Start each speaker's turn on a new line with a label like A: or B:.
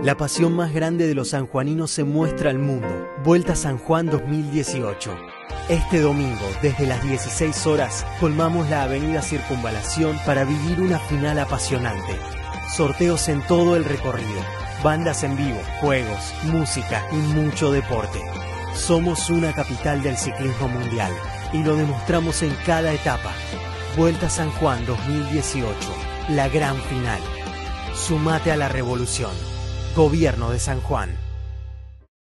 A: La pasión más grande de los sanjuaninos se muestra al mundo. Vuelta a San Juan 2018. Este domingo, desde las 16 horas, colmamos la avenida Circunvalación para vivir una final apasionante. Sorteos en todo el recorrido, bandas en vivo, juegos, música y mucho deporte. Somos una capital del ciclismo mundial y lo demostramos en cada etapa. Vuelta a San Juan 2018, la gran final. Sumate a la revolución. Gobierno de San Juan.